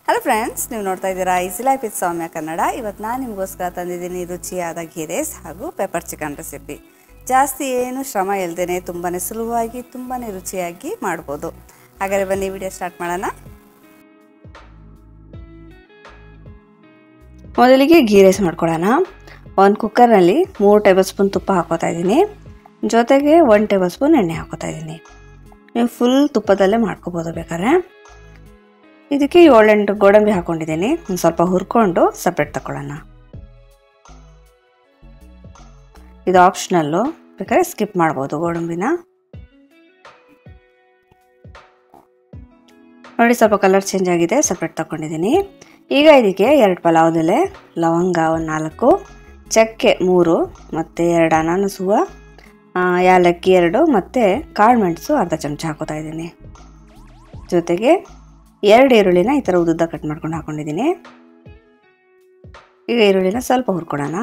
Hello friends, ನೀವು ನೋಡ್ತಾ ಇದ್ದೀರಾ Easy Life with Soumya Kannada. ಇವತ್ತು ನಾನು ನಿಮಗೋಸ್ಕರ ತಂದಿದ್ದೀನಿ ರುಚಿಯಾದ ಘೀ ರೈಸ್ ಹಾಗೂ ಪೆಪ್ಪರ್ ಚಿಕನ್ ರೆಸಿಪಿ. ಜಾಸ್ತಿ ಏನು ಶ್ರಮ ಇಲ್ಲದೇ ತುಂಬಾ ಸುಲಭವಾಗಿ ತುಂಬಾ ರುಚಿಯಾಗಿ ಮಾಡ್ಬೋದು. ಹಾಗಾದರೆ ಬನ್ನಿ ವಿಡಿಯೋ ಸ್ಟಾರ್ಟ್ ಮಾಡೋಣ. ಮೊದಲಿಗೆ ಘೀ ರೈಸ್ ಮಾಡ್ಕೊಳ್ಳೋಣ. ಒಂದು ಕುಕ್ಕರ್ನಲ್ಲಿ 3 ಟೇಬಲ್ ಸ್ಪೂನ್ ತುಪ್ಪ ಹಾಕೋತಾ ಇದ್ದೀನಿ. ಜೊತೆಗೆ 1 ಟೇಬಲ್ ಸ್ಪೂನ್ ಎಣ್ಣೆ ಹಾಕೋತಾ ಇದ್ದೀನಿ. ನೀವು ಫುಲ್ ತುಪ್ಪದಲ್ಲೇ ಮಾಡ್ಕೋಬೋದು ಬೇಕಾದ್ರೆ. ಇದಕ್ಕೆ 7-8 ಗೋಡಂಬಿ ಹಾಕೊಂಡಿದ್ದೀನಿ. ಒಂದು ಸ್ವಲ್ಪ ಹುರ್ಕೊಂಡು ಸಪ್ರೇಟ್ ತಗೊಳ್ಳೋಣ. ಇದು ಆಪ್ಷನಲ್ಲು, ಬೇಕಾದ್ರೆ ಸ್ಕಿಪ್ ಮಾಡ್ಬೋದು ಗೋಡಂಬಿನ. ನೋಡಿ, ಸ್ವಲ್ಪ ಕಲರ್ ಚೇಂಜ್ ಆಗಿದೆ, ಸಪ್ರೇಟ್ ತಗೊಂಡಿದ್ದೀನಿ. ಈಗ ಇದಕ್ಕೆ 2 ಪಲಾವ್ ಎಲೆ, ಲವಂಗ 4, ಚಕ್ಕೆ 3 ಮತ್ತು 2 ಅನಾನಸ್ ಹೂವು, ಏಲಕ್ಕಿ 2 ಮತ್ತು ಕಾಳು ಮೆಣಸು ಅರ್ಧ ಚಮಚ ಹಾಕೋತಾ ಇದ್ದೀನಿ. ಜೊತೆಗೆ 2 ಈರುಳ್ಳಿನ ಈ ಥರ ಉದ್ದುದ್ದ ಕಟ್ ಮಾಡ್ಕೊಂಡು ಹಾಕೊಂಡಿದ್ದೀನಿ. ಈಗ ಈರುಳ್ಳಿನ ಸ್ವಲ್ಪ ಹುರ್ಕೊಡೋಣ.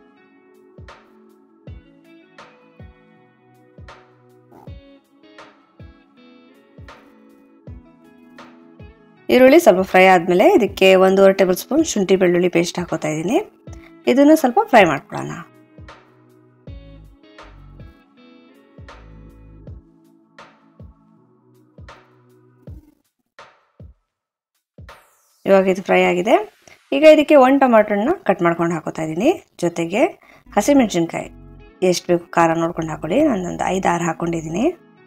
ಈರುಳ್ಳಿ ಸ್ವಲ್ಪ ಫ್ರೈ ಆದಮೇಲೆ ಇದಕ್ಕೆ 1.5 ಟೇಬಲ್ ಸ್ಪೂನ್ ಶುಂಠಿ ಬೆಳ್ಳುಳ್ಳಿ ಪೇಸ್ಟ್ ಹಾಕೋತಾ ಇದ್ದೀನಿ. ಇದನ್ನು ಸ್ವಲ್ಪ ಫ್ರೈ ಮಾಡ್ಕೊಳ್ಳೋಣ. ಇವಾಗ ಇದು ಫ್ರೈ ಆಗಿದೆ. ಈಗ ಇದಕ್ಕೆ 1 ಟೊಮಾಟೋನ ಕಟ್ ಮಾಡ್ಕೊಂಡು ಹಾಕೋತಾ ಇದ್ದೀನಿ. ಜೊತೆಗೆ ಹಸಿಮೆಣಸಿನ್ಕಾಯಿ ಎಷ್ಟು ಬೇಕು ಖಾರ ನೋಡ್ಕೊಂಡು ಹಾಕೊಳ್ಳಿ. ನಾನೊಂದು 5-6 ಹಾಕೊಂಡಿದ್ದೀನಿ.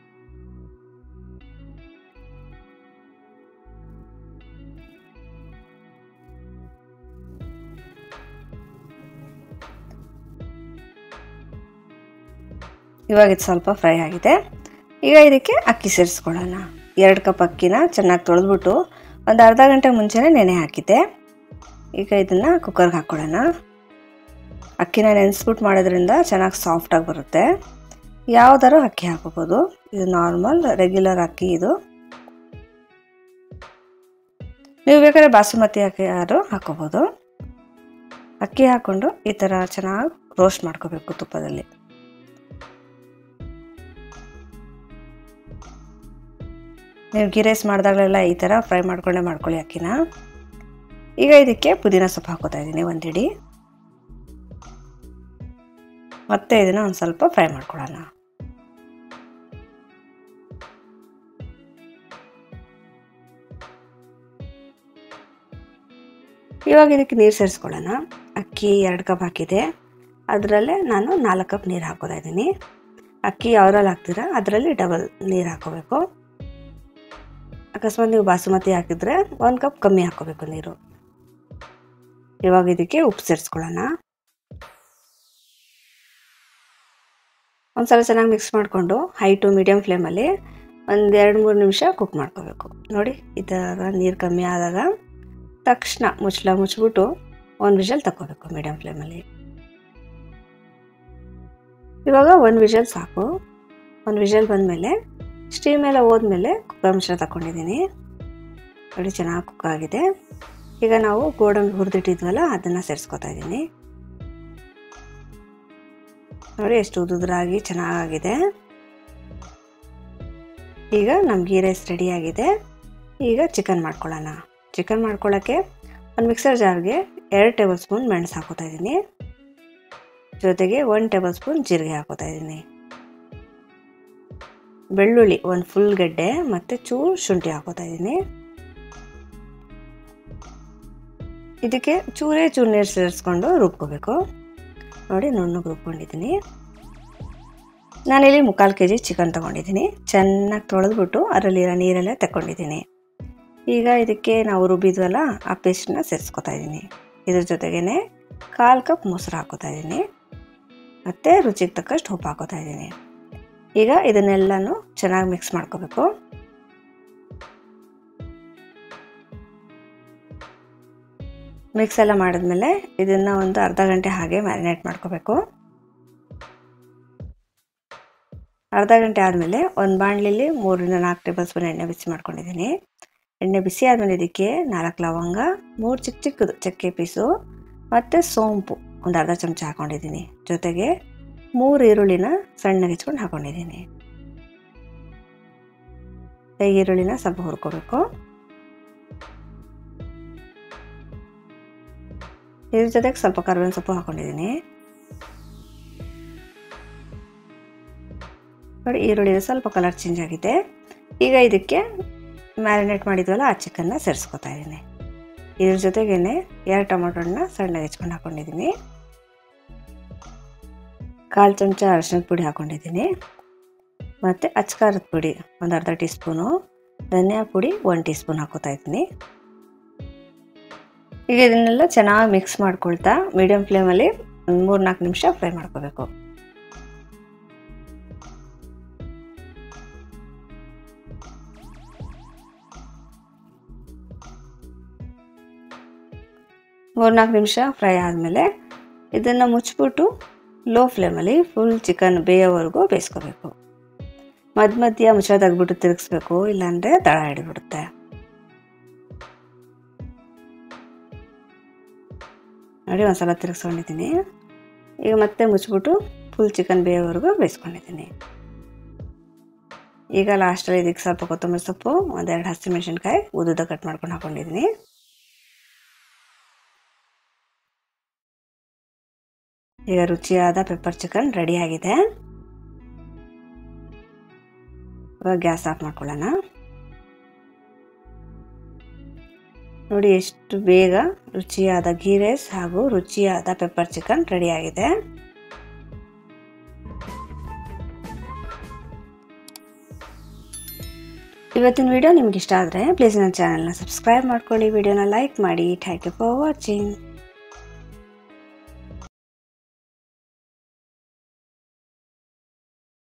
ಇವಾಗ ಇದು ಸ್ವಲ್ಪ ಫ್ರೈ ಆಗಿದೆ. ಈಗ ಇದಕ್ಕೆ ಅಕ್ಕಿ ಸೇರಿಸ್ಕೊಳ್ಳೋಣ. 2 ಕಪ್ ಅಕ್ಕಿನ ಚೆನ್ನಾಗಿ ತೊಳೆದ್ಬಿಟ್ಟು ಒಂದು ಅರ್ಧ ಗಂಟೆ ಮುಂಚೆನೇ ನೆನೆ ಹಾಕಿದ್ದೆ. ಈಗ ಇದನ್ನು ಕುಕ್ಕರ್ಗೆ ಹಾಕ್ಕೊಳ್ಳೋಣ. ಅಕ್ಕಿನ ನೆನೆಸ್ಬಿಟ್ಟು ಮಾಡೋದ್ರಿಂದ ಚೆನ್ನಾಗಿ ಸಾಫ್ಟಾಗಿ ಬರುತ್ತೆ. ಯಾವುದಾದ್ರು ಅಕ್ಕಿ ಹಾಕೋಬೋದು. ಇದು ನಾರ್ಮಲ್ ರೆಗ್ಯುಲರ್ ಅಕ್ಕಿ. ಇದು ನೀವು ಬೇಕಾದ್ರೆ ಬಾಸುಮತಿ ಅಕ್ಕಿ ಯಾರು ಹಾಕೋಬೋದು. ಅಕ್ಕಿ ಹಾಕ್ಕೊಂಡು ಈ ಥರ ಚೆನ್ನಾಗಿ ರೋಸ್ಟ್ ಮಾಡ್ಕೋಬೇಕು ತುಪ್ಪದಲ್ಲಿ. ನೀವು ಘೀ ರೈಸ್ ಮಾಡಿದಾಗಲೆಲ್ಲ ಈ ಥರ ಫ್ರೈ ಮಾಡ್ಕೊಳ್ಳಿ ಅಕ್ಕಿನ. ಈಗ ಇದಕ್ಕೆ ಪುದೀನ ಸೊಪ್ಪು ಹಾಕೋತಾ ಇದ್ದೀನಿ 1 ಹಿಡಿ. ಮತ್ತೆ ಇದನ್ನು ಒಂದು ಸ್ವಲ್ಪ ಫ್ರೈ ಮಾಡ್ಕೊಳ್ಳೋಣ. ಇವಾಗ ಇದಕ್ಕೆ ನೀರು ಸೇರಿಸ್ಕೊಳ್ಳೋಣ. ಅಕ್ಕಿ 2 ಕಪ್ ಹಾಕಿದೆ, ಅದರಲ್ಲೇ ನಾನು 4 ಕಪ್ ನೀರು ಹಾಕೋತಾ ಇದ್ದೀನಿ. ಅಕ್ಕಿ ಯಾವ್ದ್ರಲ್ಲಿ ಹಾಕ್ತೀರಾ ಅದರಲ್ಲಿ ಡಬಲ್ ನೀರು ಹಾಕೋಬೇಕು. ಅಕಸ್ಮಾತ್ ನೀವು ಬಾಸುಮತಿ ಹಾಕಿದರೆ 1 ಕಪ್ ಕಮ್ಮಿ ಹಾಕೋಬೇಕು ನೀರು. ಇವಾಗ ಇದಕ್ಕೆ ಉಪ್ಪು ಸೇರಿಸ್ಕೊಳ್ಳೋಣ. ಒಂದ್ಸಲ ಚೆನ್ನಾಗಿ ಮಿಕ್ಸ್ ಮಾಡಿಕೊಂಡು ಹೈ ಟು ಮೀಡಿಯಮ್ ಫ್ಲೇಮಲ್ಲಿ ಒಂದು 2-3 ನಿಮಿಷ ಕುಕ್ ಮಾಡ್ಕೋಬೇಕು. ನೋಡಿ, ಈ ಥರ ನೀರು ಕಮ್ಮಿ ಆದಾಗ ತಕ್ಷಣ ಮುಚ್ಚಿಬಿಟ್ಟು 1 ವಿಷಲ್ ತಗೋಬೇಕು ಮೀಡಿಯಮ್ ಫ್ಲೇಮಲ್ಲಿ. ಇವಾಗ 1 ವಿಷಲ್ ಸಾಕು. 1 ವಿಷಲ್ ಬಂದಮೇಲೆ ಸ್ಟೀಮ್ ಎಲ್ಲ ಹೋದ್ಮೇಲೆ ಕುಕ್ಕರ್ ಮಿಶ್ರ ತಗೊಂಡಿದ್ದೀನಿ. ನೋಡಿ, ಚೆನ್ನಾಗಿ ಕುಕ್ ಆಗಿದೆ. ಈಗ ನಾವು ಗೋಡಂಬಿ ಹುರಿದಿಟ್ಟಿದ್ವಲ್ಲ ಅದನ್ನು ಸೇರಿಸ್ಕೊತಾ ಇದ್ದೀನಿ. ನೋಡಿ, ಎಷ್ಟು ಉದುರಾಗಿ ಚೆನ್ನಾಗಿದೆ. ಈಗ ನಮ್ಮ ಘೀ ರೈಸ್ ರೆಡಿಯಾಗಿದೆ. ಈಗ ಚಿಕನ್ ಮಾಡ್ಕೊಳ್ಳೋಣ. ಚಿಕನ್ ಮಾಡ್ಕೊಳ್ಳೋಕ್ಕೆ ಒಂದು ಮಿಕ್ಸರ್ ಜಾರ್ಗೆ 2 ಟೇಬಲ್ ಸ್ಪೂನ್ ಮೆಣಸು ಹಾಕೋತಾ ಇದ್ದೀನಿ. ಜೊತೆಗೆ 1 ಟೇಬಲ್ ಸ್ಪೂನ್ ಜೀರಿಗೆ ಹಾಕೋತಾ ಇದ್ದೀನಿ. ಬೆಳ್ಳುಳ್ಳಿ 1 ಫುಲ್ ಗೆಡ್ಡೆ ಮತ್ತು ಚೂರು ಶುಂಠಿ ಹಾಕೋತಾ ಇದ್ದೀನಿ. ಇದಕ್ಕೆ ಚೂರು ನೀರು ಸೇರಿಸ್ಕೊಂಡು ರುಬ್ಕೋಬೇಕು. ನೋಡಿ, ನುಣ್ಣಗೆ ರುಬ್ಕೊಂಡಿದ್ದೀನಿ. ನಾನಿಲ್ಲಿ 3/4 kg ಚಿಕನ್ ತೊಗೊಂಡಿದ್ದೀನಿ. ಚೆನ್ನಾಗಿ ತೊಳೆದ್ಬಿಟ್ಟು ಅದರಲ್ಲಿರೋ ನೀರೆಲ್ಲ ತಗೊಂಡಿದ್ದೀನಿ. ಈಗ ಇದಕ್ಕೆ ನಾವು ರುಬ್ಬಿದ್ವಲ್ಲ ಆ ಪೇಸ್ಟನ್ನ ಸೇರಿಸ್ಕೊತಾ ಇದ್ದೀನಿ. ಇದ್ರ ಜೊತೆಗೇ 1/4 ಕಪ್ ಮೊಸರು ಹಾಕೋತಾ ಇದ್ದೀನಿ. ಮತ್ತು ರುಚಿಗೆ ತಕ್ಕಷ್ಟು ಉಪ್ಪು ಹಾಕೋತಾ ಇದ್ದೀನಿ. ಈಗ ಇದನ್ನೆಲ್ಲನೂ ಚೆನ್ನಾಗಿ ಮಿಕ್ಸ್ ಮಾಡ್ಕೋಬೇಕು. ಮಿಕ್ಸ್ ಎಲ್ಲ ಮಾಡಿದ್ಮೇಲೆ ಇದನ್ನು ಒಂದು ಅರ್ಧ ಗಂಟೆ ಹಾಗೆ ಮ್ಯಾರಿನೇಟ್ ಮಾಡ್ಕೋಬೇಕು. ಅರ್ಧ ಗಂಟೆ ಆದಮೇಲೆ ಒಂದು ಬಾಣಲಿಲಿ 3-4 ಟೇಬಲ್ ಸ್ಪೂನ್ ಎಣ್ಣೆ ಬಿಸಿ ಮಾಡ್ಕೊಂಡಿದ್ದೀನಿ. ಎಣ್ಣೆ ಬಿಸಿ ಆದಮೇಲೆ ಇದಕ್ಕೆ 4 ಲವಂಗ, 3 ಚಿಕ್ಕದು ಚಕ್ಕೆ ಪೀಸು ಮತ್ತು ಸೋಂಪು ಒಂದು ಅರ್ಧ ಚಮಚ ಹಾಕ್ಕೊಂಡಿದ್ದೀನಿ. ಜೊತೆಗೆ 3 ಈರುಳ್ಳಿನ ಸಣ್ಣಗೆ ಹೆಚ್ಕೊಂಡು ಹಾಕ್ಕೊಂಡಿದ್ದೀನಿ. ಈರುಳ್ಳಿನ ಸ್ವಲ್ಪ ಹುರ್ಕೋಬೇಕು. ಇದ್ರ ಜೊತೆಗೆ ಸ್ವಲ್ಪ ಕರಿಬೇವಿನ ಸೊಪ್ಪು ಹಾಕೊಂಡಿದ್ದೀನಿ. ನೋಡಿ ಈರುಳ್ಳಿ ಸ್ವಲ್ಪ ಕಲರ್ ಚೇಂಜ್ ಆಗಿದೆ. ಈಗ ಇದಕ್ಕೆ ಮ್ಯಾರಿನೇಟ್ ಮಾಡಿದ್ವಲ್ಲ ಆ ಚಿಕನ್ನ ಸೇರಿಸ್ಕೊತಾ ಇದ್ದೀನಿ. ಇದ್ರ ಜೊತೆಗೇನೆ 2 ಟೊಮೊಟೊ ಹಣ್ಣನ್ನ ಸಣ್ಣಗೆ ಹೆಚ್ಕೊಂಡು ಹಾಕೊಂಡಿದ್ದೀನಿ. 1/4 ಚಮಚ ಅರಿಶಿಣದ ಪುಡಿ ಹಾಕೊಂಡಿದ್ದೀನಿ. ಮತ್ತು ಅಚ್ಕಾರದ ಪುಡಿ ಒಂದು ಅರ್ಧ ಟೀ ಸ್ಪೂನು, ಧನಿಯಾ ಪುಡಿ 1 ಟೀ ಸ್ಪೂನ್ ಹಾಕೋತಾ ಇದ್ದೀನಿ. ಈಗ ಇದನ್ನೆಲ್ಲ ಚೆನ್ನಾಗಿ ಮಿಕ್ಸ್ ಮಾಡ್ಕೊಳ್ತಾ ಮೀಡಿಯಮ್ ಫ್ಲೇಮಲ್ಲಿ 3-4 ನಿಮಿಷ ಫ್ರೈ ಮಾಡ್ಕೋಬೇಕು. ಮೂರು 4 ನಿಮಿಷ ಫ್ರೈ ಆದಮೇಲೆ ಇದನ್ನು ಮುಚ್ಚಿಬಿಟ್ಟು ಲೋ ಫ್ಲೇಮಲ್ಲಿ ಫುಲ್ ಚಿಕನ್ ಬೇಯೋವರೆಗೂ ಬೇಯಿಸ್ಕೋಬೇಕು. ಮಧ್ಯ ಮುಚ್ಚಳ ತೆಗೆದ್ಬಿಟ್ಟು ತಿರುಗಿಸ್ಬೇಕು, ಇಲ್ಲಾಂದರೆ ತಳ ಹಿಡಿಬಿಡುತ್ತೆ. ನೋಡಿ ಒಂದ್ಸಲ ತಿರುಗಿಸ್ಕೊಂಡಿದ್ದೀನಿ. ಈಗ ಮತ್ತೆ ಮುಚ್ಚಿಬಿಟ್ಟು ಫುಲ್ ಚಿಕನ್ ಬೇಯೋವರೆಗೂ ಬೇಯಿಸ್ಕೊಂಡಿದ್ದೀನಿ. ಈಗ ಲಾಸ್ಟಲ್ಲಿ ಇದಕ್ಕೆ ಸ್ವಲ್ಪ ಕೊತ್ತಂಬರಿ ಸೊಪ್ಪು, 1-2 ಹಸಿಮೆಣಸಿನ್ಕಾಯಿ ಉದ್ದುದ ಕಟ್ ಮಾಡ್ಕೊಂಡು ಹಾಕೊಂಡಿದ್ದೀನಿ. ಈಗ ರುಚಿಯಾದ ಪೆಪ್ಪರ್ ಚಿಕನ್ ರೆಡಿಯಾಗಿದೆ. ಇವಾಗ ಗ್ಯಾಸ್ ಆಫ್ ಮಾಡ್ಕೊಳ್ಳೋಣ. ನೋಡಿ ಎಷ್ಟು ಬೇಗ ರುಚಿಯಾದ ಗೀ ರೈಸ್ ಹಾಗೂ ರುಚಿಯಾದ ಪೆಪ್ಪರ್ ಚಿಕನ್ ರೆಡಿಯಾಗಿದೆ. ಇವತ್ತಿನ ವಿಡಿಯೋ ನಿಮ್ಗೆ ಇಷ್ಟ ಆದರೆ ಪ್ಲೀಸ್ ನನ್ನ ಚಾನಲ್ನ ಸಬ್ಸ್ಕ್ರೈಬ್ ಮಾಡ್ಕೊಳ್ಳಿ, ವಿಡಿಯೋನ ಲೈಕ್ ಮಾಡಿ. Thank you for watching.